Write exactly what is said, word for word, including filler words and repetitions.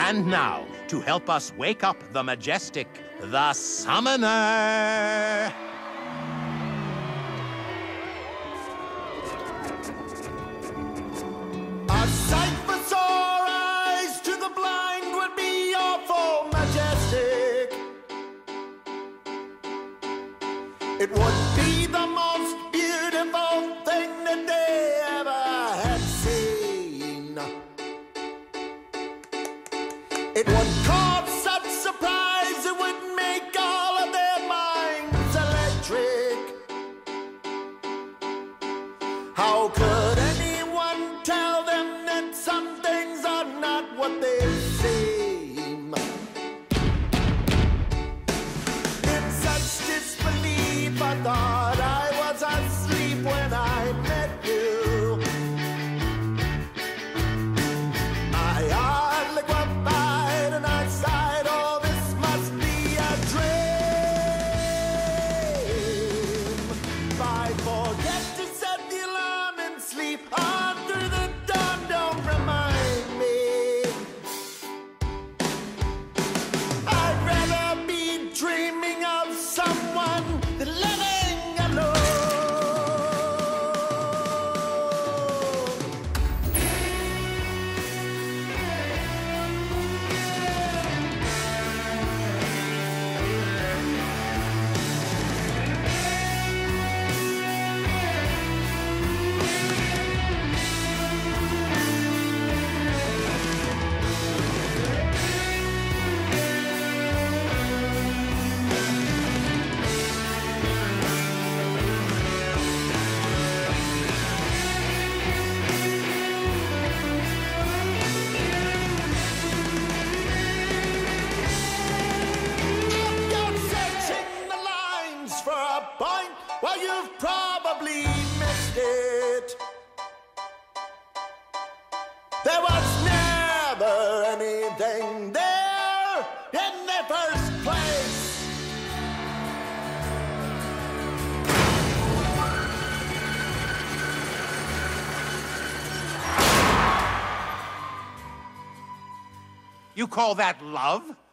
And now, to help us wake up the Majestic, the Summoner. A sight for sore eyes to the blind would be awful majestic. It would be the most beautiful thing that they ever had seen. It would cause such surprise, it would make all of their minds electric. How could anyone tell them that some things are not what they seem? In such disbelief, I thought I was asleep when I met you. I hardly qualified and I sighed, oh, this must be a dream. If I forget to set the alarm and sleep on through the dawn, don't remind me. I'd rather be dreaming of someone than living alone. If you're searching the lines for a point, well, you've probably missed it. There was never anything there in the first place. You call that love?